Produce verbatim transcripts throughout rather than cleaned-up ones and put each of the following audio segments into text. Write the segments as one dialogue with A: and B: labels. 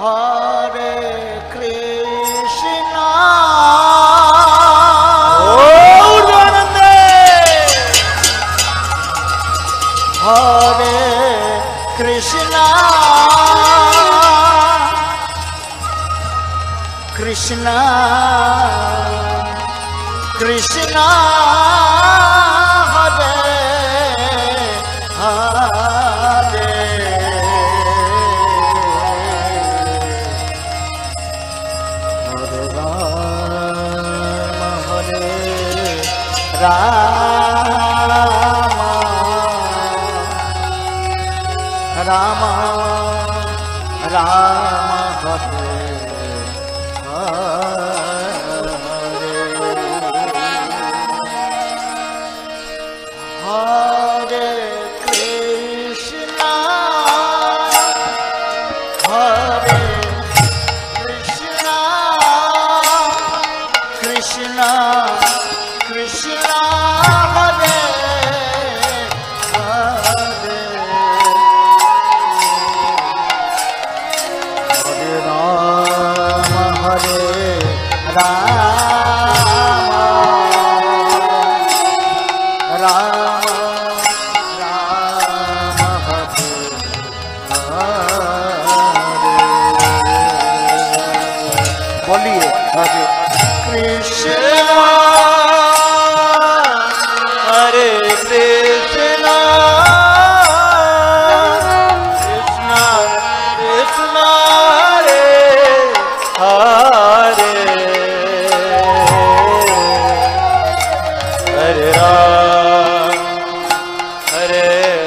A: हरे कृष्णा हरे कृष्णा कृष्णा कृष्णा हरे हरे हरे राम हरे राम राम राम हरे हरे कृष्णा हरे कृष्णा कृष्णा कृष्णा हरे हरे हरे राम हरे राम राम राम हरे हरे बोलिए हरे कृष्णा हरे कृष्णा कृष्णा कृष्णा हरे हरे हरे राम हरे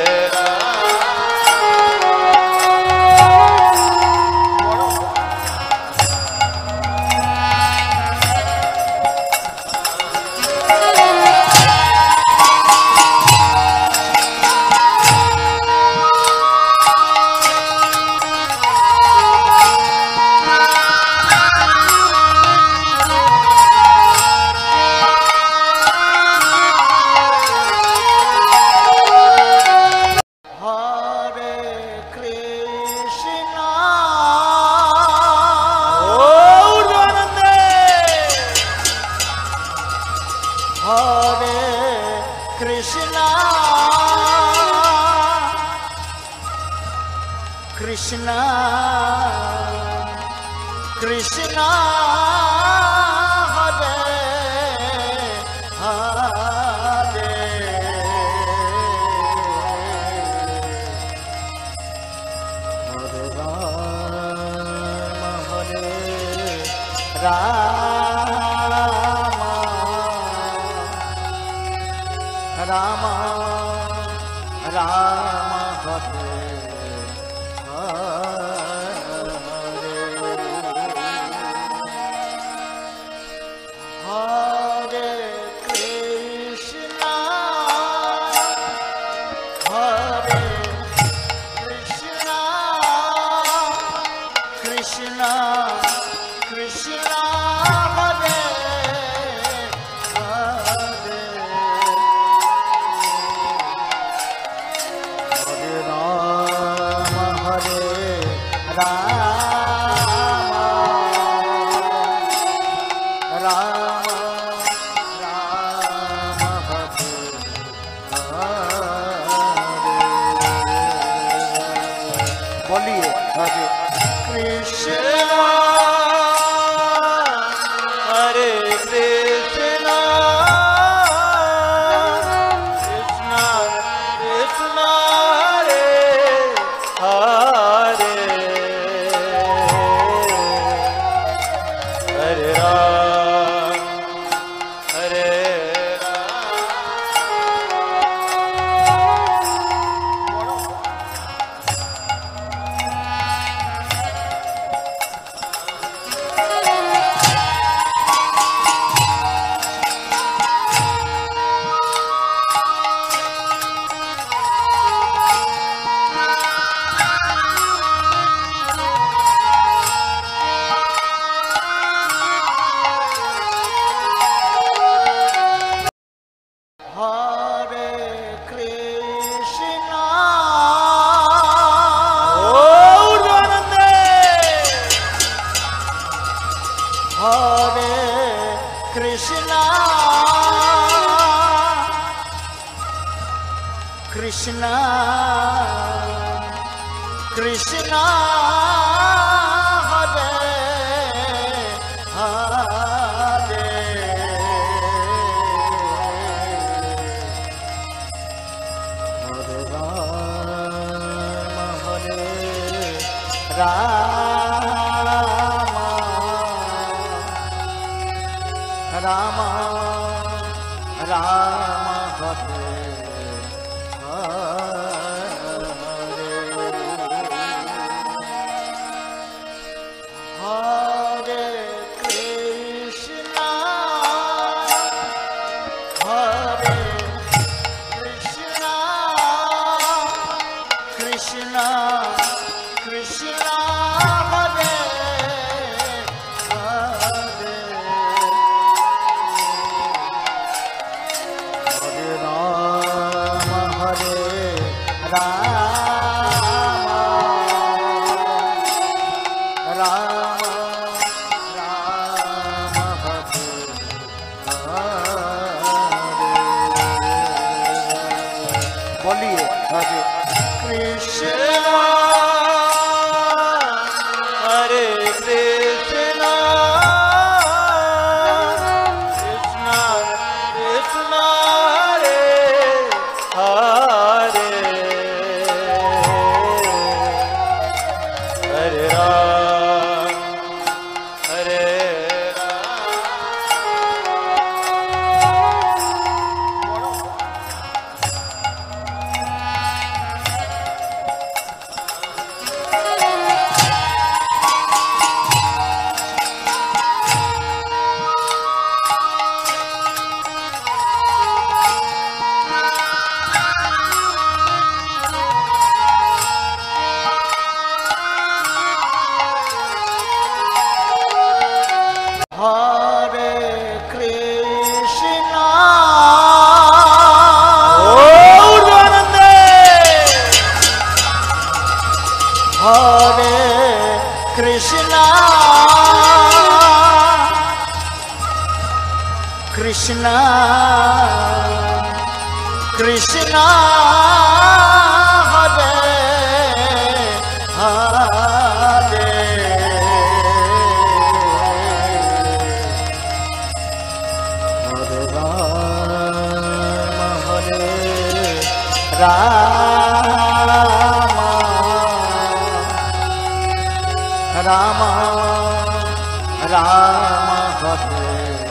A: कृष्णा कृष्णा कृष्णा हरे हरे हरे राम हरे राम राम राम हरे हरे कृष्णा हरे कृष्णा कृष्णा कृष्णा हरे हरे हरे राम हरे राम राम राम हरे हरे बोलिए हरे Krishna Hare Krishna, Krishna, Krishna, Hare Hare, Hare Rama, Hare Rama, Rama, Rama, Hare Hare Krishna, Hare Krishna, Krishna, Krishna, Hare Hare, Hare Rama, Hare Rama, Rama, Rama, Hare Hare, बोलिए हरे कृष्णा, हरे कृष्णा, कृष्णा कृष्णा, हरे हरे, हरे राम, हरे Hare Krishna, Hare Krishna, Krishna, Krishna, Hare Hare, Hare Rama, Hare Rama, Rama, Rama, Hare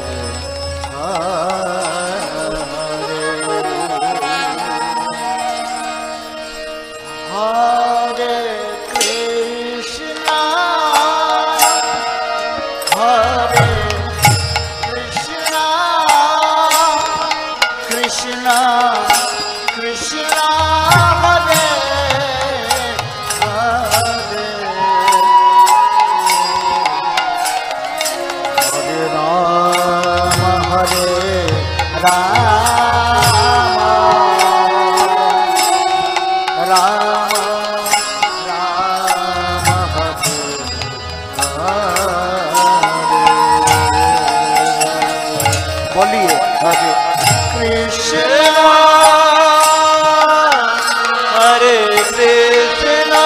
A: Hare, Hare Krishna, Hare Krishna, Krishna, Krishna, Hare Hare, Hare Rama, Hare Rama, Rama, Rama, Hare Hare, बोलिए हरे कृष्णा, हरे कृष्णा,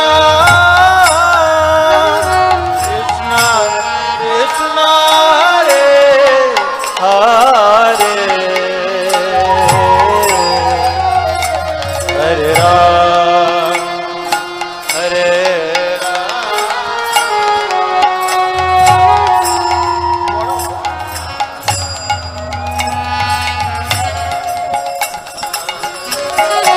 A: कृष्णा कृष्णा, हरे हरे, हरे राम, हरे राम,